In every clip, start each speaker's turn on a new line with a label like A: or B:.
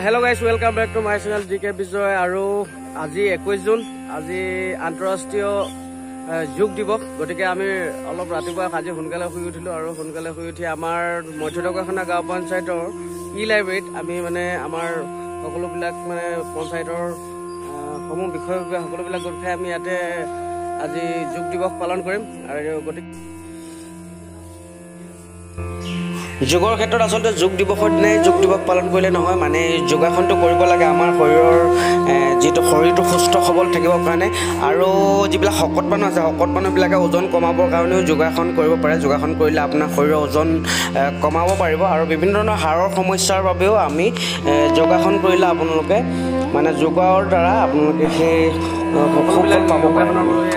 A: Hello guys, welcome back to my channel Dkbijoy. আৰু আজি 21 June আজি আন্তঃৰাষ্ট্ৰীয় যোগ দিৱস গতিকে আমি অলপ ৰাতিপুৱা আজি সোনকালে শুই উঠিলো আৰু সোনকালে শুই উঠি আমাৰ মধ্য ঢকুৱাখানা গাঁও পঞ্চায়তৰ লাইব্ৰেৰীত আমি মানে আমাৰ সকলোবিলাক মানে পঞ্চায়তৰ সমূহ বিষয় সকলোবিলাক গোট খাই আমি ইয়াতে আজি যোগ দিৱস পালন কৰিম আৰু গতিকে যোগৰ ক্ষেত্ৰত আসলতে যোগ দিৱসৰ দিনাই যোগ দিৱস পালন কৰিলে নহয় মানে যোগাসনটো কৰিব লাগে আমাৰ শৰীৰৰ যেটো শৰীৰটো সুস্থ সবল থাকিবৰ কাৰণে আৰু যিবিলাক শকত মানুহ আছে শকত মানুহবিলাকে ওজন কমাবৰ কাৰণেও যোগাসন কৰিব পাৰে যোগাসন কৰিলে আপোনাৰ শৰীৰৰ ওজন কমাব পাৰিব আৰু বিভিন্ন ধৰণৰ হাড়ৰ সমস্যাৰ বাবেও আমি যোগাসন কৰিলে আপোনালোকে মানে যোগৰ দ্বাৰা আপোনালোকে সেই সুফল পাব পাৰিব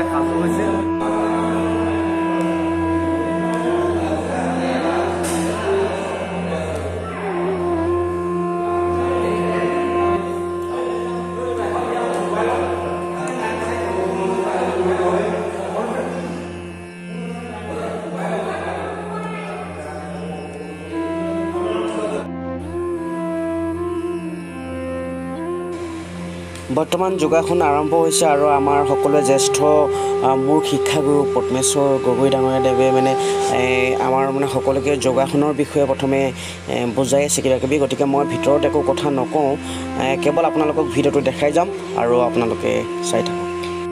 A: বৰ্তমান যোগাসন আৰম্ভ হৈছে আৰু আমাৰ সকলোৱে জ্যেষ্ঠ মোৰ শিক্ষাগুৰু পদ্মেশ্বৰ গগৈ ডাঙৰীয়াদেৱে মানে আমাৰ মানে সকলোকে যোগাসনৰ বিষয়ে প্ৰথমে বুজাই আছে কিবাকিবি গতিকে মই ভিতৰত একো কথা নকওঁ কেৱল আপোনালোকক ভিডিঅ'টো দেখাই যাম আৰু আপোনালোকে চাই থাকক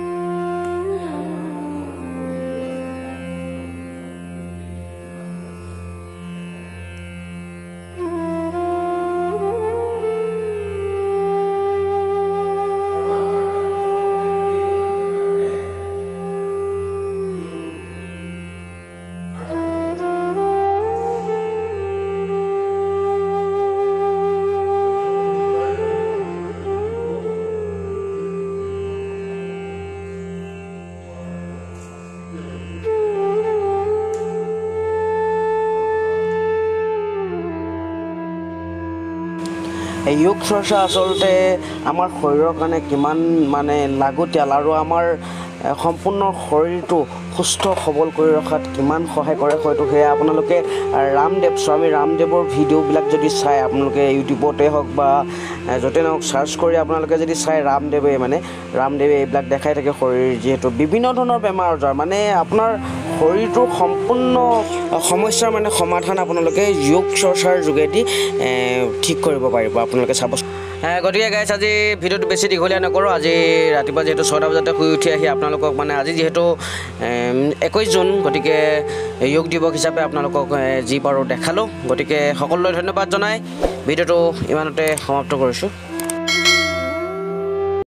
A: যোগ চৰ্চা আসলতে আমাৰ শৰীৰৰ কাৰণে কিমান মানে লাগতিয়াল আৰু আমাৰ সম্পূৰ্ণ শৰীৰটো সুস্থ সবল কৰি ৰখাত কিমান সহায় কৰে হয়তো সেয়া আপোনালোকে স্বামী ৰামদেৱৰ ভিডিঅ'বিলাক যদি চাই আপোনালোকে ইউটিউবতে হওক বা য'তে নহওক চাৰ্চ কৰি আপোনালোকে যদি চাই ৰামদেৱে এইবিলাক দেখাই থাকে শৰীৰ যিহেতু বিভিন্ন ধৰণৰ বেমাৰ আজাৰ মানে আপোনাৰ শৰীৰটোৰ সম্পূৰ্ণ সমস্যাৰ মানে সমাধান আপোনালোকে যোগ চৰ্চাৰ যোগেদি ঠিক কৰিব পাৰিব আপোনালোকে চাব গতিকে গাইছ আজি ভিডিঅ'টো বেছি দীঘলীয়া নকৰোঁ আজি ৰাতিপুৱা যিহেতু 6টা বজাতে শুই উঠি আহি আপোনালোকক মানে আজি যিহেতু 21 জুন গতিকে যোগ দিৱস হিচাপে আপোনালোকক যি পাৰোঁ দেখালোঁ গতিকে সকলোলৈ ধন্যবাদ জনাই ভিডিঅ'টো ইমানতে সমাপ্ত কৰিছোঁ